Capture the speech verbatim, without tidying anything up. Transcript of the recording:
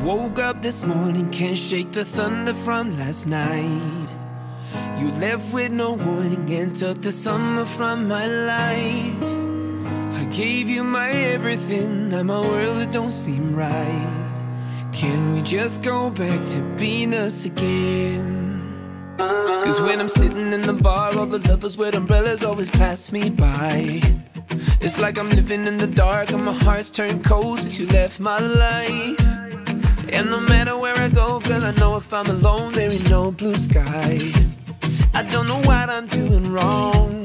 Woke up this morning, can't shake the thunder from last night. You left with no warning and took the summer from my life. I gave you my everything, now my world, it don't seem right. Can we just go back to being us again? Cause when I'm sitting in the bar, all the lovers with umbrellas always pass me by. It's like I'm living in the dark and my heart's turned cold since you left my life. And no matter where I go, girl, I know if I'm alone, there ain't no blue sky. I don't know what I'm doing wrong,